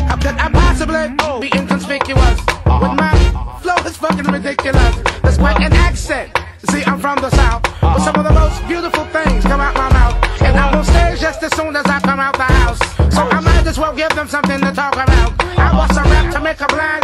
How could I possibly be inconspicuous? With my flow is fucking ridiculous. There's quite an accent. See, I'm from the South, but some of the most beautiful things come out my mouth. And I'm on stage just as soon as I come out the house. So I might as well give them something to talk about. I was a rap to make a blind